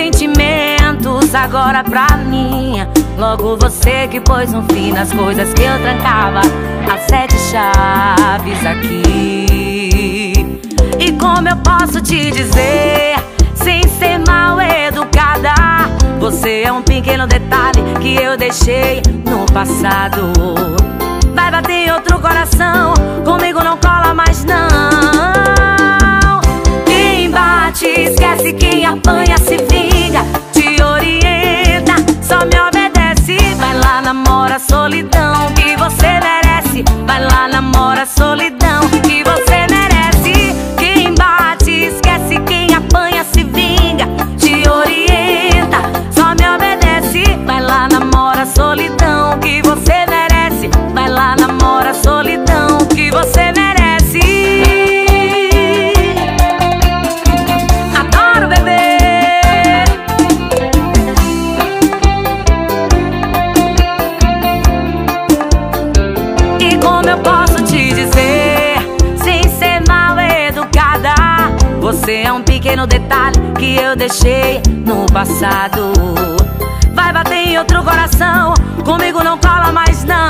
sentimentos agora pra mim. Logo você que pôs um fim nas coisas que eu trancava, as 7 chaves aqui. E como eu posso te dizer, sem ser mal educada, você é um pequeno detalhe que eu deixei no passado. Vai bater em outro coração, comigo não cola mais não. Quem bate esquece, quem apanha se vinga. Te orienta, só me obedece. Vai lá, namora a solidão que você merece. Vai lá, namora a solidão que você merece. Quem bate esquece, quem apanha se vinga. Te orienta, só me obedece. Vai lá, namora a solidão que você merece. Vai lá, namora a solidão que você merece. Adoro beber. E como eu posso te dizer, sem ser mal educada, você é um pequeno detalhe que eu deixei no passado. Vai bater em outro coração, comigo não cola mais não.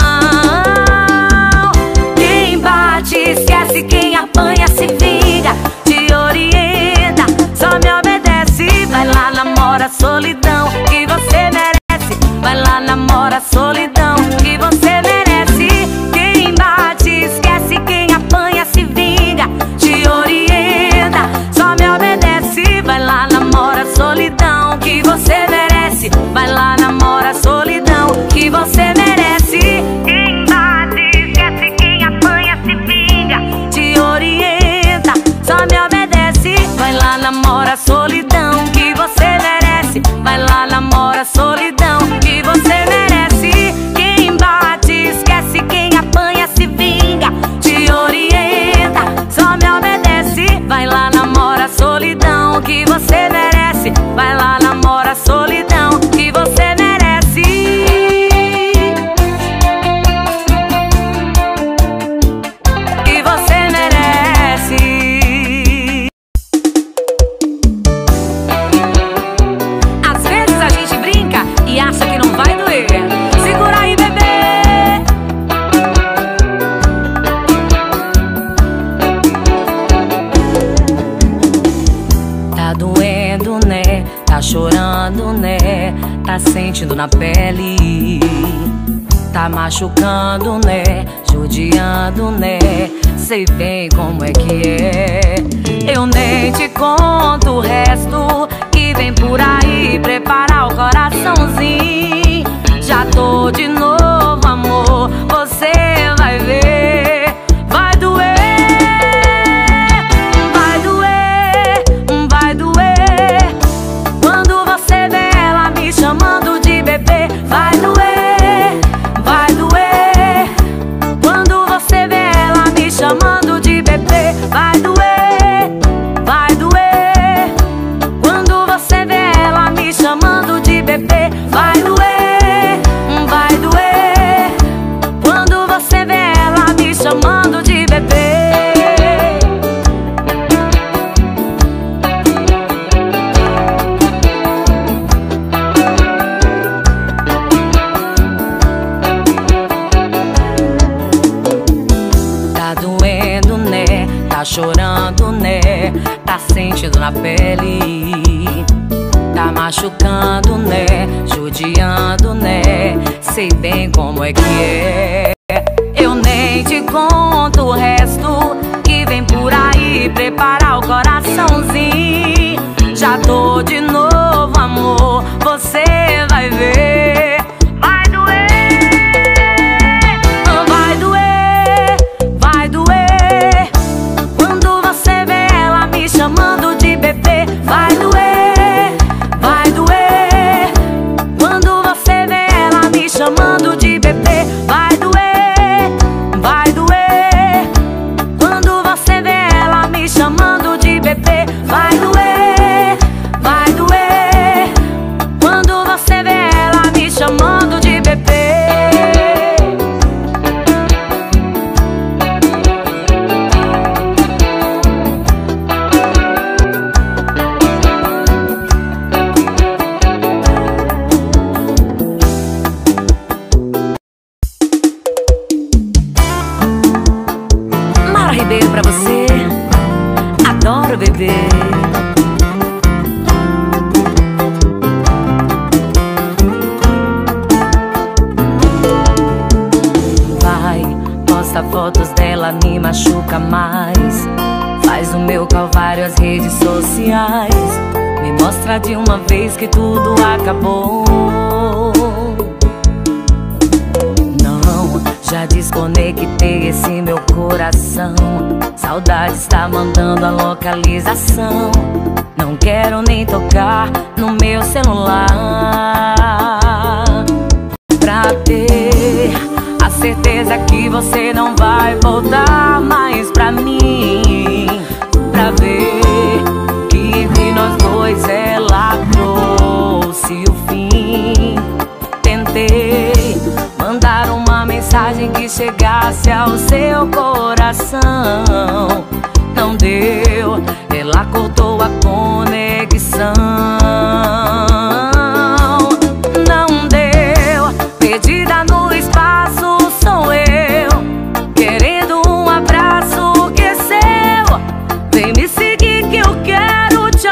Quem bate esquece, quem apanha se vinga. Te orienta, só me obedece. Vai lá, namora a solidão que você merece. Vai lá, namora a solidão que você merece. Quem bate esquece, quem apanha se vinga. Te orienta, só me obedece. Vai lá, namora a solidão que você merece. Vai lá, namora a solidão que você merece. Quem bate esquece, quem apanha se vinga. Te orienta, só me obedece. Vai lá, namora a solidão que você merece. Vai lá, namora a solidão que você merece. Quem bate esquece, quem apanha se vinga. Te orienta, só me obedece. Vai lá, namora a solidão que você merece. Vai lá, namora a solidão que você merece. Que você merece. Às vezes a gente brinca e acha que não vai doer. Segura aí, bebê. Tá doendo, né? Tá chorando, né? Tá sentindo na pele. Tá machucando, né? Judiando, né? Sei bem como é que é. Eu nem te conto o resto que vem por aí. Preparar o coraçãozinho. Já tô de novo, amor. Você vai ver. Vai doer. Vai doer. Vai doer. Quando você vê ela me chamando de bebê. Vai doer. Vai doer. Quando você vê ela me chamando de bebê. Vai doer. Vai doer. Quando você vê ela me chamando de bebê. Vai doer. Vai doer. Quando você vê ela me chamando de bebê. Tá doendo, né? Tá chorando, né? Tá sentindo na pele. Tá machucando, né? Judiando, né? Sei bem como é que é. Eu nem te conto o resto que vem por aí. Preparar o coraçãozinho. Já tô de novo, amor. Você vai ver. Vai doer. Vai doer. Vai doer. Quando você vê ela me chamando de bebê. Vai doer. Vai doer. Quando você vê ela me chamando de bebê. Vai doer. Vai doer. Quando você vê ela me chamando de bebê. posta fotos dela me machuca mais. Faz o meu calvário às redes sociais. Me mostra de uma vez que tudo acabou. Não, já desconectei esse meu coração. Saudade está mandando a localização. Não quero nem tocar no meu celular, pra ter a certeza que você não vai voltar mais pra mim, pra ver que entre nós dois ela trouxe o fim. Tentei mandar uma mensagem que chegasse ao seu coração. Não deu, ela cortou a conexão. Não deu, perdida no espaço sou eu, querendo um abraço que é seu. Vem me seguir que eu quero te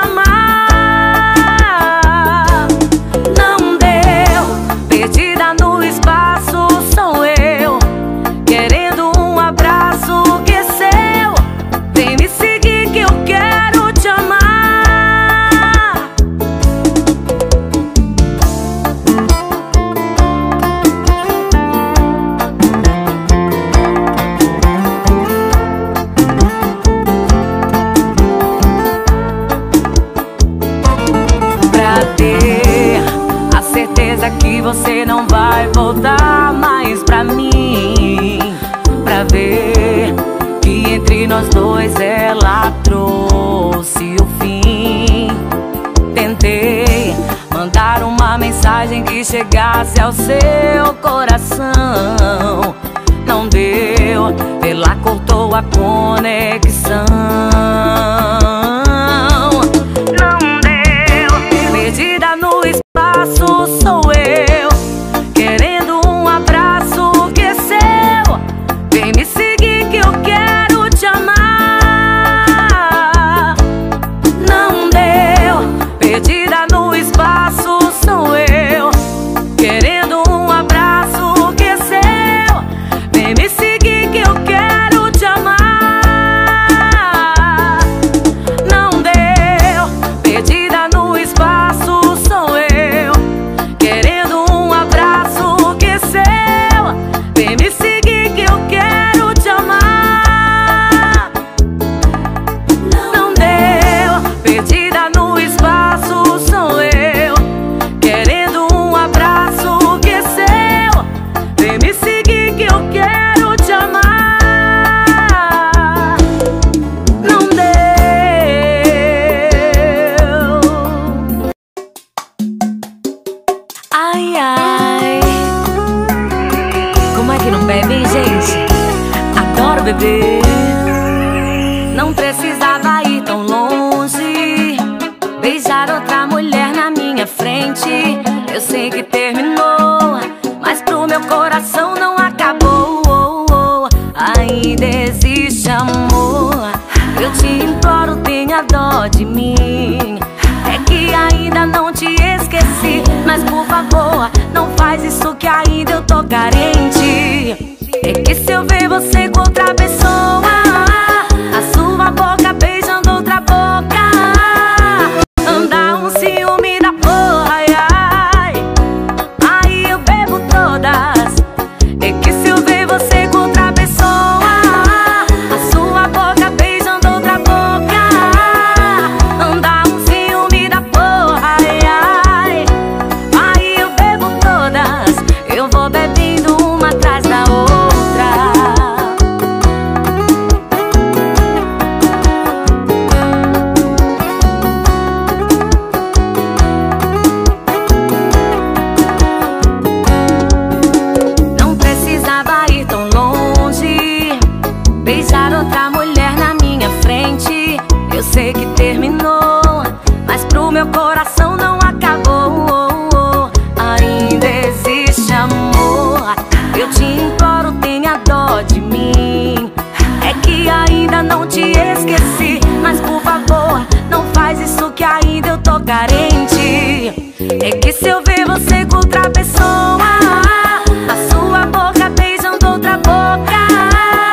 amar. Não deu, perdida no espaço sou eu, querendo um abraço que é seu. Vem me seguir que eu quero te amar. Pra ter a certeza que você não vai voltar mais pra mim, pra ver que entre nós dois ela trouxe o fim. Tentei mandar uma mensagem que chegasse ao seu coração. Não deu, ela cortou a conexão. Não deu, perdida no espaço sou eu, querendo um abraço que é seu. Vem me seguir que eu quero te amar. Não deu, perdida no espaço sou eu, querendo um abraço que é seu. Vem me seguir que eu quero te amar. Não deu, perdida no espaço sou eu, querendo um abraço que é seu. Vem me seguir que eu quero te amar. Não deu, perdida no espaço sou eu, querendo um abraço que é seu. Vem me seguir que eu quero te amar. Não deu. Ai, ai, como é que não bebe, hein, gente? Adoro beber. Não precisava ir tão longe, beijar outra mulher na minha frente. Eu sei que terminou, mas pro meu coração não acabou. Ainda existe amor. Eu te imploro, tenha dó de mim. É que ainda não te esqueci, mas por favor, não faz isso que ainda eu tô carente. É que se eu ver você com outra pessoa, a sua boca beijando outra boca, anda um ciúme da porra, ai, ai. Aí eu bebo todas. É que se eu ver você com outra pessoa, a sua boca beijando outra boca, anda um ciúme da porra, ai, ai. Aí eu bebo todas. Eu vou bebendo uma atrás da outra. Não precisava ir tão longe, beijar outra mulher na minha frente. Eu sei que terminou, mas pro meu coração não acabou. Ainda existe amor. Eu te imploro, tenha dó de mim. É que ainda não te esqueci, mas por favor, não faz isso que ainda eu tô carente. É que se eu ver você com outra pessoa, a sua boca beijando outra boca,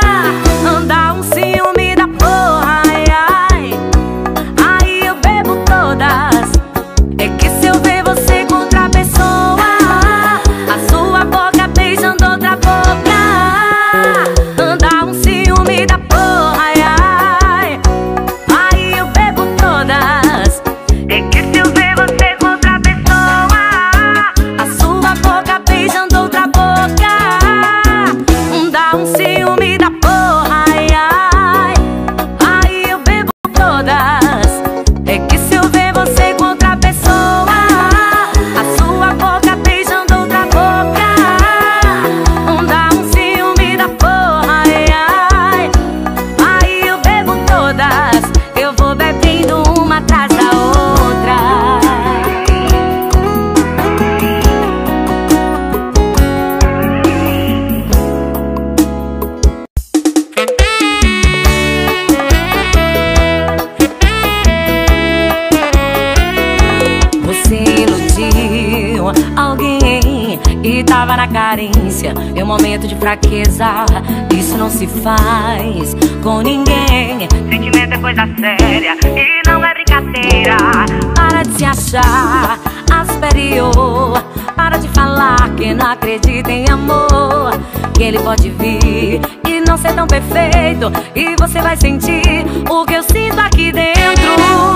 momento de fraqueza, isso não se faz com ninguém. Sentimento é coisa séria e não é brincadeira. Para de se achar a superior, para de falar que não acredita em amor, que ele pode vir e não ser tão perfeito, e você vai sentir o que eu sinto aqui dentro.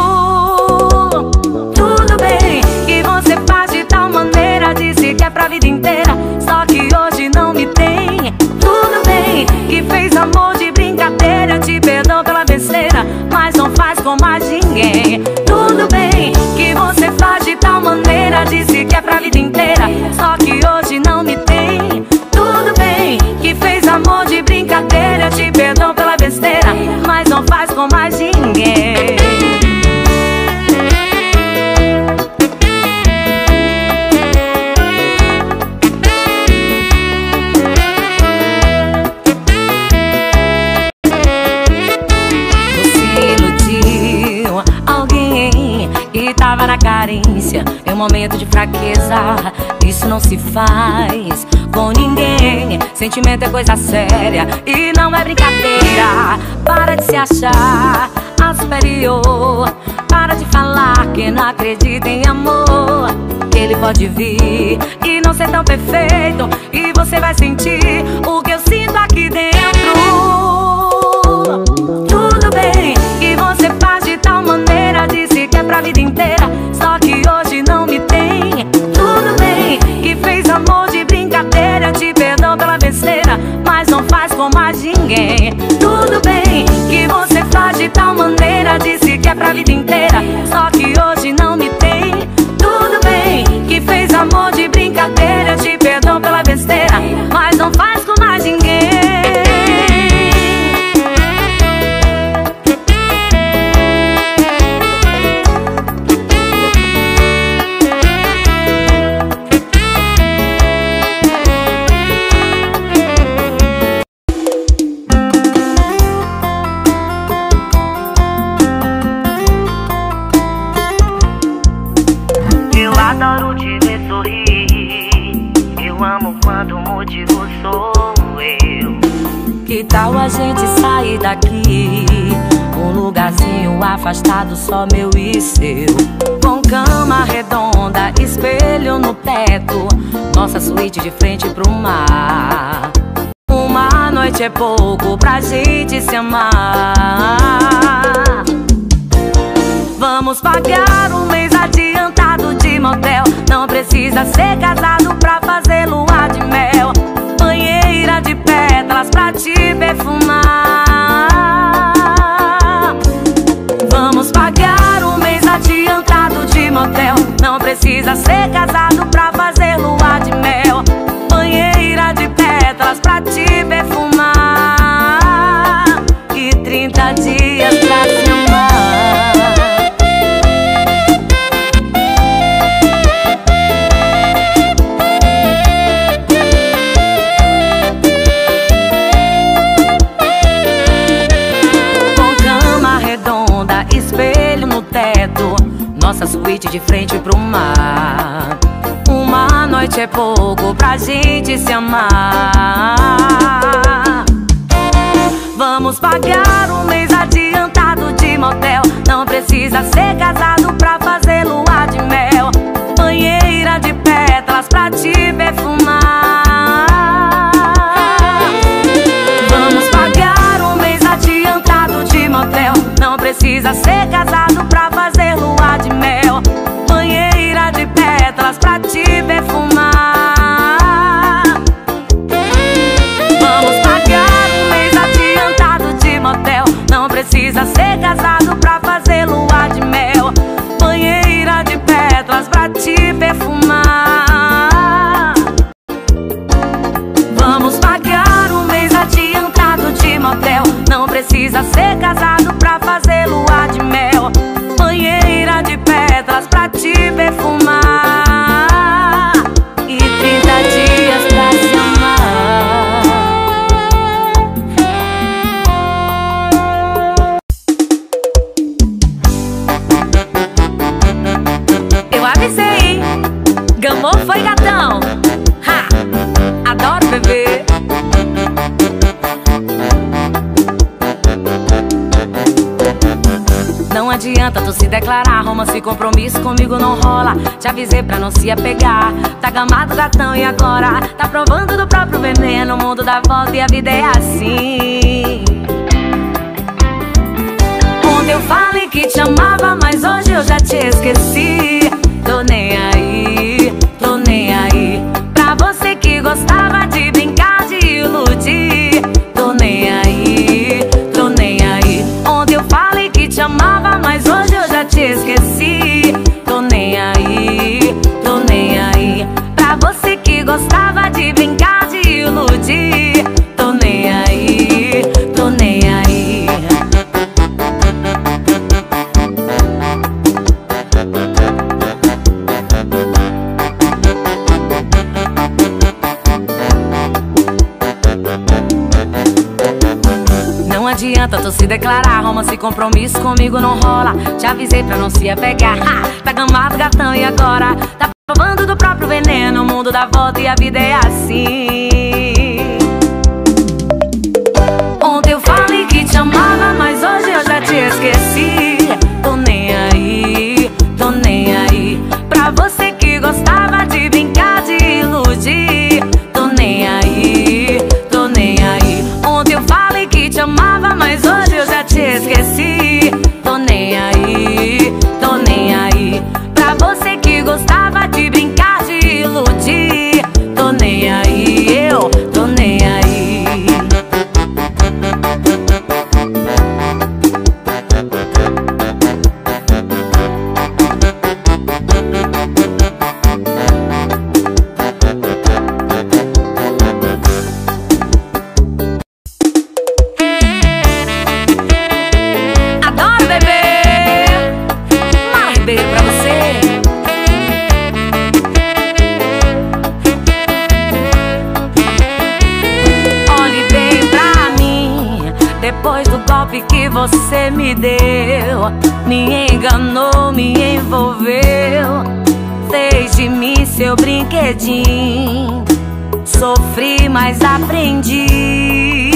Tudo bem que você faz de tal maneira, disse que é pra vida inteira, só que hoje não me tem. Tudo bem que fez amor de brincadeira, eu te perdoo pela besteira, mas não faz com mais ninguém. Tudo bem que você faz de tal maneira, disse que é pra vida inteira, só que hoje não me tem. Tudo bem que fez amor de brincadeira, eu te perdoo pela besteira, mas não faz com mais ninguém. Tava na carência, meu momento de fraqueza, isso não se faz com ninguém. Sentimento é coisa séria e não é brincadeira. Para de se achar a superior, para de falar que não acredita em amor, que ele pode vir e não ser tão perfeito, e você vai sentir o que eu sinto aqui dentro. Tudo bem que você faz de tal maneira, disse que é pra vida inteira, só que hoje não me tem. Tudo bem que fez amor de brincadeira, eu te perdoo pela besteira, mas não faz com mais ninguém. Tudo bem que você faz de tal maneira, disse que é pra vida inteira, só que hoje não me tem. Tudo bem que fez amor de brincadeira, eu te perdoo pela besteira, mas não faz com mais ninguém. Adoro te ver sorrir, eu amo quando o motivo sou eu. Que tal a gente sair daqui, um lugarzinho afastado, só meu e seu, com cama redonda, espelho no teto, nossa suíte de frente pro mar. Uma noite é pouco pra gente se amar. Vamos pagar um mês adiantado de motel, não precisa ser casado pra fazer lua de mel. Banheira de pétalas pra te perfumar. Vamos pagar um mês adiantado de motel, não precisa ser casado pra fazer lua de mel. Banheira de pétalas pra te perfumar, e 30 dias pra se amar. Espelho no teto, nossa suíte de frente pro mar. Uma noite é pouco pra gente se amar. Vamos pagar um mês adiantado de motel, não precisa ser casado pra fazer lua de mel. Banheira de pétalas pra te perfumar. Vamos pagar um mês adiantado de motel, não precisa ser casado pra fazer lua de mel. Banheira de pétalas pra te perfumar. Vamos pagar um mês adiantado de motel, não precisa ser casado pra fazer lua de mel. Banheira de pétalas pra te perfumar. Vamos pagar um mês adiantado de motel, não precisa ser casado pra fazer lua de mel. Banheira de pétalas pra te perfumar, e 30 dias pra se amar. Eu avisei, hein? Gamou foi gatão. Ha! Adoro beber. adianta tu se declarar, romance e compromisso comigo não rola. Te avisei pra não se apegar, tá gamado gatão e agora tá provando do próprio veneno. O mundo dá volta e a vida é assim. Ontem eu falei que te amava, mas hoje eu já te esqueci. Tô nem aí, tô nem aí pra você que gostava de brincar, de iludir. Tô nem aí, tô nem aí. Ontem eu falei que te amava, mas hoje eu já te esqueci. Tô nem aí, tô nem aí pra você que gostava de brincar, de iludir. Tô nem aí, tô nem aí. Não adianta tu se declarar, romance e compromisso comigo não rola. Te avisei pra não se apegar, tá gamado gatão e agora tá provando do próprio veneno. O mundo dá volta e a vida é assim. Ontem eu falei que te amava, mas hoje eu já te esqueci. Tô nem aí, tô nem aí pra você que gostava de brincar, de iludir. Tô nem aí, tô nem aí. Ontem eu falei que te amava, mas hoje eu já te esqueci. Tô nem aí, tô nem aí pra você que gostava de brincar, de iludir. Tô nem aí, eu tô nem aí. Adoro beber, mais beijo pra você. Olhe bem pra mim, depois do golpe que você me deu. Me enganou, me envolveu, fez de mim seu brinquedinho. Sofri, mas aprendi.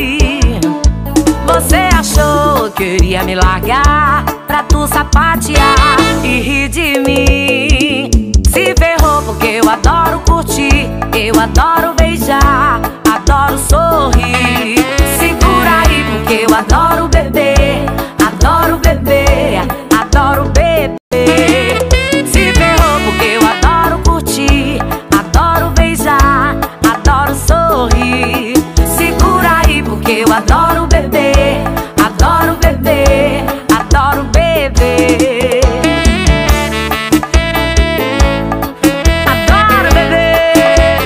Você achou que iria me largar pra tu sapatear e rir de mim. Se ferrou porque eu adoro curtir, eu adoro beijar, adoro sorrir. Segura aí porque eu adoro beber, adoro beber, adoro beber. Se ferrou porque eu adoro curtir, adoro beijar, adoro sorrir. Segura aí porque eu adoro beber, adoro beber, adoro beber. Adoro beber.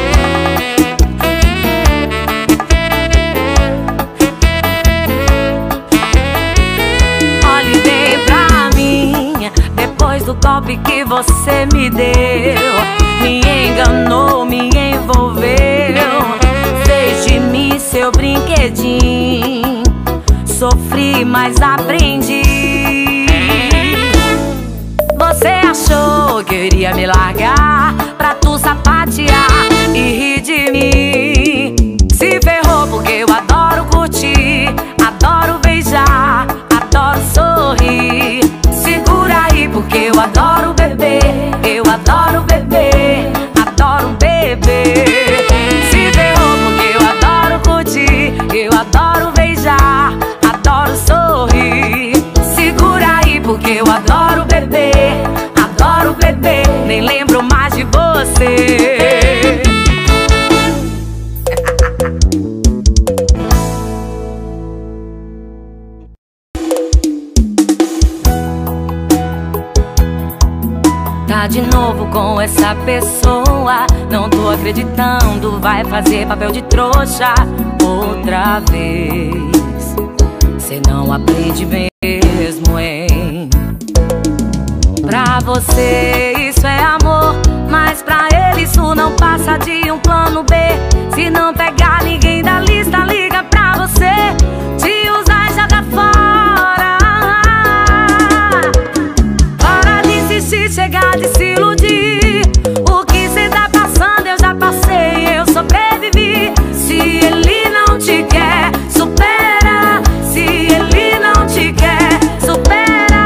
Olhe bem pra mim, depois do golpe que você me deu. Me enganou, me envolveu, fez de mim seu brinquedinho. Sofri, mas aprendi. Você achou que eu iria me largar pra tu sapatear e rir de mim. Se ferrou porque eu adoro curtir, adoro beijar, adoro sorrir. Segura aí porque eu adoro beber, eu adoro beber, adoro beber. Se ferrou porque eu adoro curtir, eu adoro beijar, adoro sorrir. Segura aí porque eu adoro beber, adoro beber. Nem lembro mais de você. Tá de novo com essa pessoa, não tô acreditando, vai fazer papel de trouxa outra vez. Cê não aprende mesmo, hein? Pra você isso é amor, mas pra ele isso não passa de um plano B. Se não pegar ninguém da lista, liga pra você, te usar e joga fora. Para de insistir, chegar de se iludir. O que cê tá passando eu já passei, eu sobrevivi. Se ele não te quer, supera. Se ele não te quer, supera.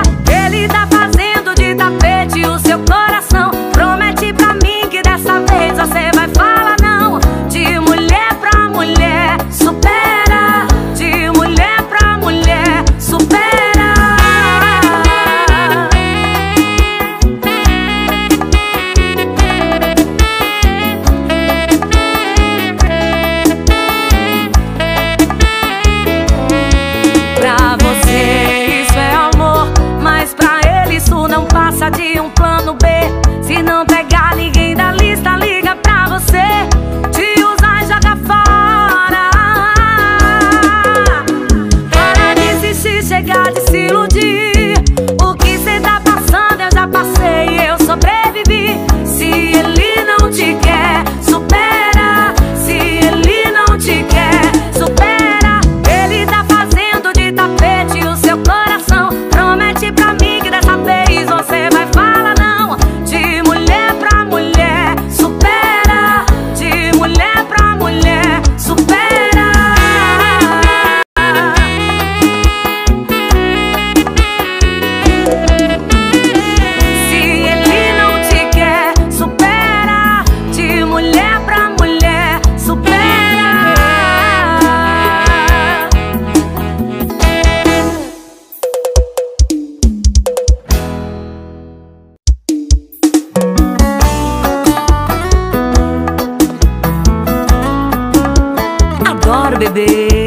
adoro beber.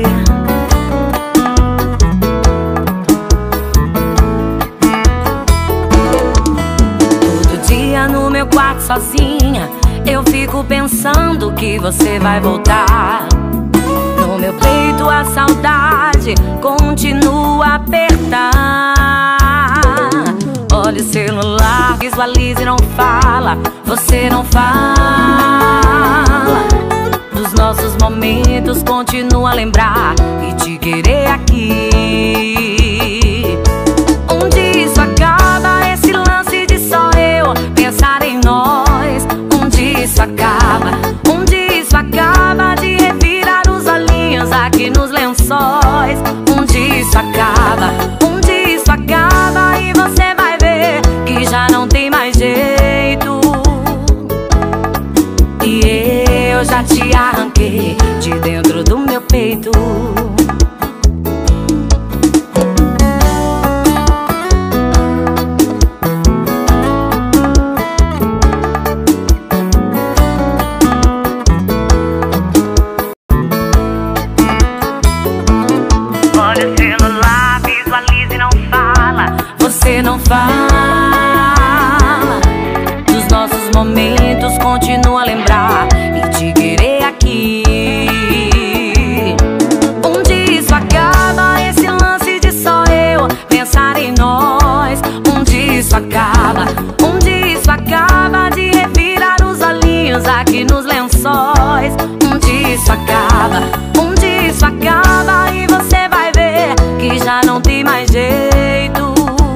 Todo dia no meu quarto sozinha eu fico pensando que você vai voltar. No meu peito a saudade continua a apertar. Olha o celular, visualiza e não fala. Você não fala dos nossos momentos, continua a lembrar e te querer aqui. Onde isso acaba, esse lance de só eu pensar em nós? Onde isso acaba? Onde isso acaba de revirar os olhinhos aqui nos lençóis? Onde isso acaba? Onde isso acaba e você vai ver que já não tem mais jeito. E eu já te arranquei de dentro do meu peito. Olha o celular, visualiza e não fala. Você não fala dos nossos momentos, continua a lembrar e te querer aqui. Onde isso acaba, esse lance de só eu pensar em nós? Onde isso acaba? Onde isso acaba de revirar os olhinhos aqui nos lençóis? Onde isso acaba? Onde isso acaba e você vai ver que já não tem mais jeito.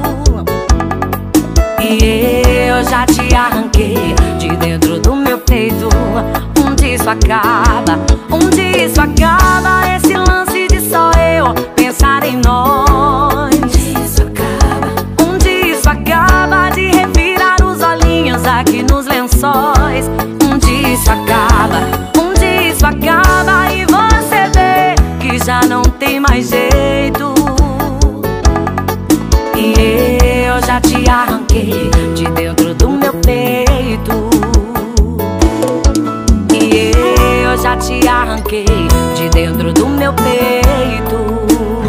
E eu já te arranquei de dentro do meu peito. Onde isso acaba? Onde isso acaba? Esse lance de só eu pensar em nós. Onde isso acaba? Onde isso acaba de revirar os olhinhos aqui nos lençóis? Onde isso acaba? Onde isso acaba e você vê que já não tem mais jeito. E eu já te arranquei de dentro do meu peito. E eu já te arranquei de dentro do meu peito.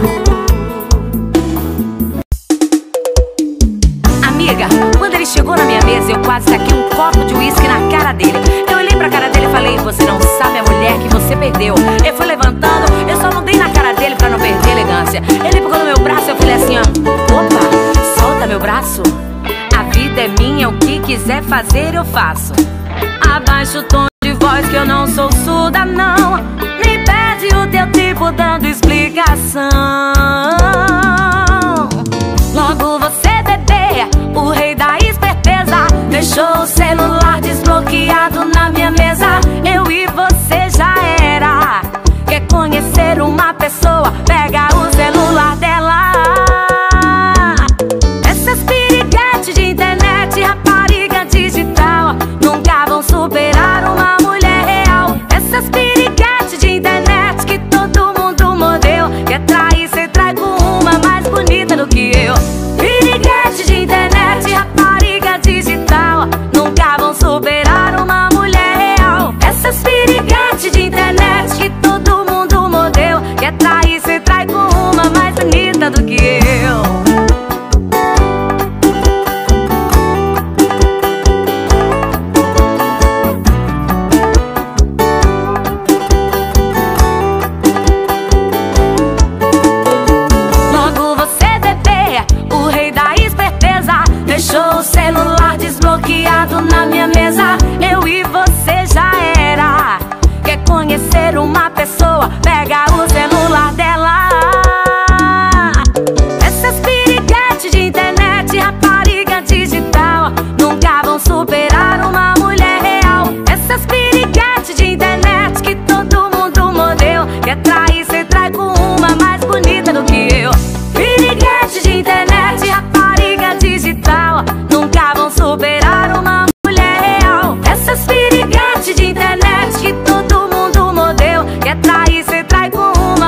Amiga, quando ele chegou na minha mesa eu quase taquei um copo de uísque na cara dele. Eu olhei pra cara dele e falei: você não sabe a mulher que você perdeu. Ele foi levantando, eu só não dei na cara dele pra não perder a elegância. Ele pegou no meu braço e eu falei assim: ó, opa, solta meu braço. A vida é minha, o que quiser fazer eu faço. Abaixa o tom de voz que eu não sou surda não. Nem perde o teu tempo dando explicação. Logo você, bebê, o rei da esperteza, deixou o celular desbloqueado na minha mesa. Eu e você já era. Quer conhecer uma pessoa? Pega o celular dela. Essas piriguetes de internet, rapariga digital, nunca vão superar uma mulher real. Essas piriguetes de internet que todo mundo mordeu. Quer trair, cê trai com uma mais bonita do que eu. Piriguete de internet, rapariga digital, nunca vão superar uma mulher real. Essas piriguetes de internet que todo mundo mordeu. Quer trair, cê trai com uma mais bonita do que eu. Logo você, bebê, o rei da esperteza, deixou o celular desbloqueado na minha mesa. Eu e você já era. Quer conhecer uma pessoa? Pega o celular dela. Essas piriguetes de internet, rapariga digital, nunca vão superar uma mulher real. Essas piriguetes de internet que todo mundo mordeu. Quer trair, cê trai com uma mais bonita do que eu. Piriguete de internet, rapariga digital, nunca vão superar uma mulher real. Essas piriguetes de internet que todo mundo mordeu. Quer trair, cê trai com uma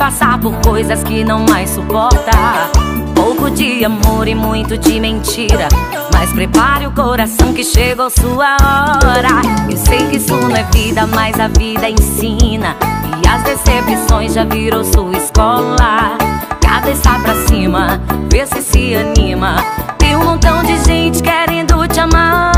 passar por coisas que não mais suporta. Pouco de amor e muito de mentira, mas prepare o coração que chegou sua hora. Eu sei que isso não é vida, mas a vida ensina, e as decepções já virou sua escola. Cabeça pra cima, vê se anima. Tem um montão de gente querendo te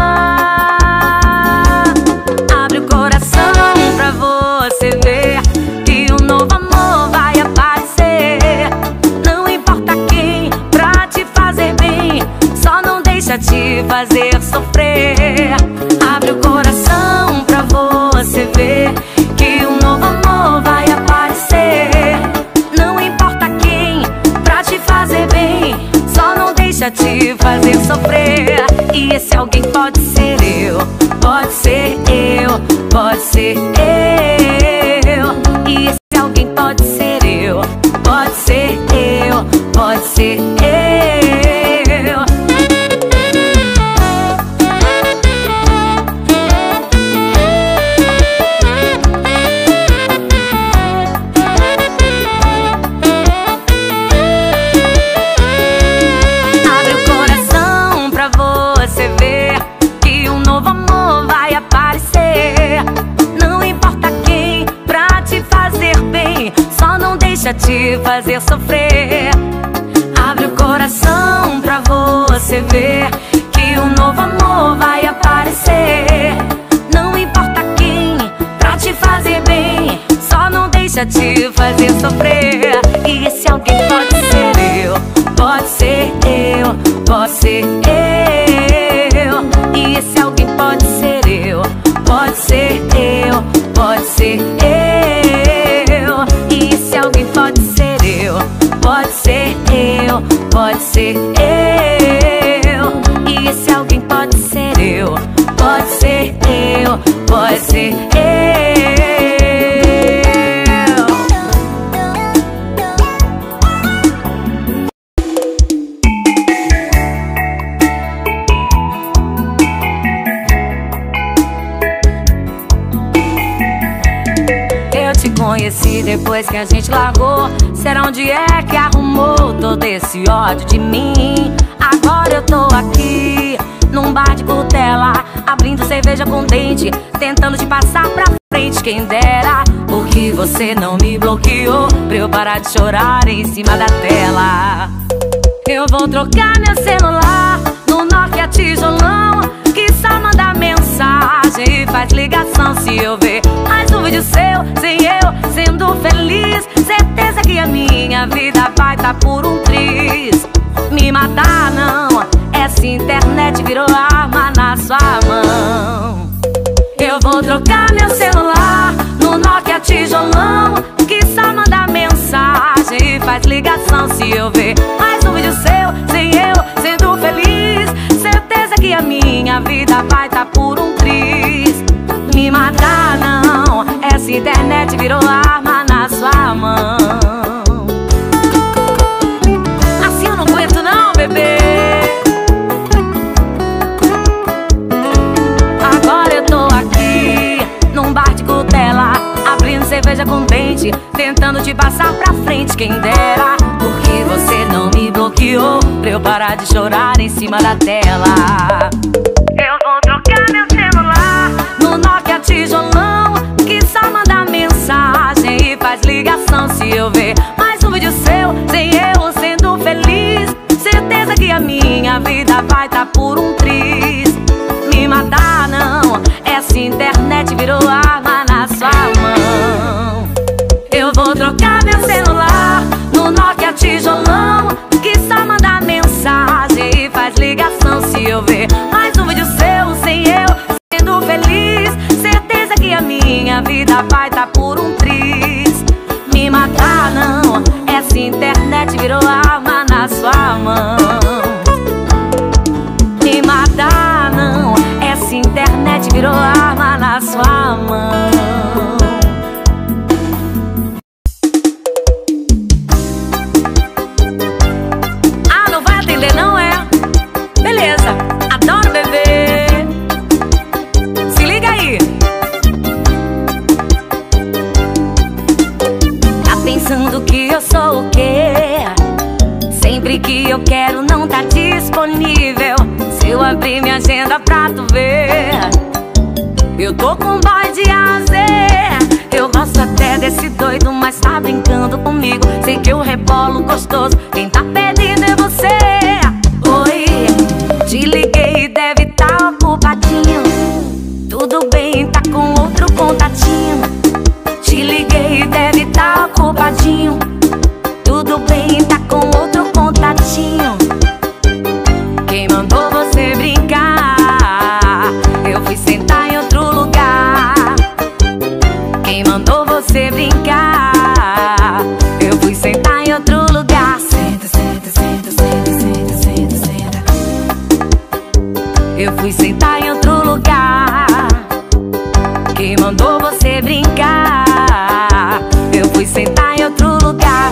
amar. Abre o coração pra você ver que um novo amor vai aparecer. Não importa quem pra te fazer bem, só não deixa te fazer sofrer. Abre o coração pra você ver que um novo amor vai aparecer. Não importa quem pra te fazer bem, só não deixa te fazer sofrer. E esse alguém pode ser eu, pode ser eu, pode ser eu. E esse alguém pode ser eu, pode ser eu, pode ser eu. Abre o coração pra você ver que um novo amor vai aparecer. Não importa quem pra te fazer bem, só não deixa te fazer sofrer. Abre o coração pra você ver que um novo amor vai aparecer. Não importa quem pra te fazer bem, só não deixa te fazer sofrer. E esse alguém pode ser eu, pode ser eu, pode ser eu. E esse alguém pode ser eu, pode ser eu, pode ser eu. E esse alguém pode ser eu, pode ser eu, pode ser eu. E esse alguém pode ser eu, pode ser eu, pode ser eu. Eu te conheci depois que a gente largou. Será onde é que arrumou todo esse ódio de mim? Agora eu tô aqui num bar de cutela, abrindo cerveja com dente, tentando te passar pra frente. Quem dera, porque você não me bloqueou pra eu parar de chorar em cima da tela. Eu vou trocar meu celular no Nokia tijolão, que só manda mensagem e faz ligação. Se eu ver mais um vídeo seu, sem eu sendo feliz, certeza que a minha vida vai tá por um triz. Me matar não, essa internet virou arma na sua mão. Eu vou trocar meu celular no Nokia tijolão, que só manda mensagem e faz ligação. Se eu ver mais um vídeo seu, sem eu sendo feliz, certeza que a minha vida vai tá por um triz. Me matar não, essa internet virou arma na sua mão. Assim eu não aguento não, bebê. Agora eu tô aqui num bar de cutela, abrindo cerveja com dente, tentando te passar pra frente. Quem dera, porque você não me bloqueou pra eu parar de chorar em cima da tela. Eu vou trocar meu celular no Nokia tijolão, que só manda mensagem e faz ligação. Se eu ver mais um vídeo seu, sem eu sendo feliz, certeza que a minha vida vai tá por um triz. Me matar não, essa internet virou arma na sua mão. Eu vou trocar meu celular no Nokia tijolão, que só manda mensagem e faz ligação. Se eu ver mais um vídeo seu, sem eu sendo feliz, certeza que a minha vida vai tá por um triz. Me matar não, essa internet virou arma na sua mão. Me matar não, essa internet virou arma na sua mão. Ah, não vai atender não, é? Beleza, adoro bebê. Se liga aí. Tá pensando que agenda pra tu ver. Eu tô com um boy de azer. Eu gosto até desse doido, mas tá brincando comigo. Sei que eu rebolo gostoso, quem tá pedindo é você. Oi, te liguei e deve tá ocupadinho. Tudo bem, tá com outro contatinho. Te liguei e deve tá ocupadinho. Tudo bem, tá com outro contatinho. Quem mandou você brincar? Eu fui sentar em outro lugar. Quem mandou você brincar? Eu fui sentar em outro lugar. Senta, senta, senta, senta, senta, senta, senta. Eu fui sentar em outro lugar. Quem mandou você brincar? Eu fui sentar em outro lugar.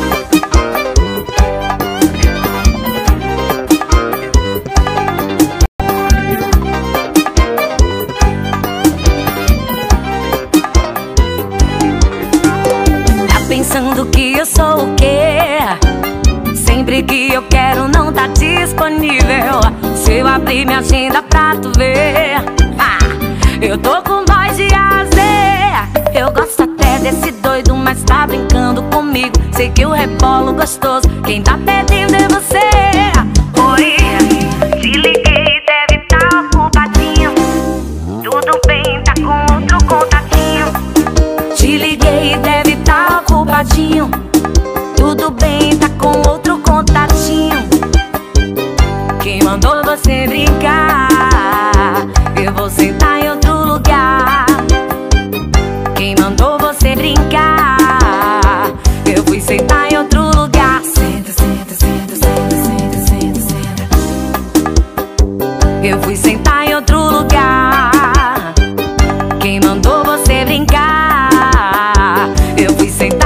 Tá pensando que eu sou o quê? Sempre que eu quero não tá disponível. Se eu abrir minha agenda pra tu ver, eu tô com voz de azer. Eu gosto até desse doido, mas tá brincando comigo. Sei que eu rebolo gostoso, quem tá pedindo é você. Oi, te liguei, deve tá ocupadinho. Tudo bem, tá com outro contatinho. Te liguei, deve tá ocupadinho. Tudo bem, tá com outro contatinho. Quem mandou você brincar? Eu vou sentar em outro lugar. Quem mandou você brincar? Eu fui sentar em outro lugar. Senta, senta, senta, senta, senta, senta, senta. Eu fui sentar em outro lugar. Quem mandou você brincar? Eu fui sentar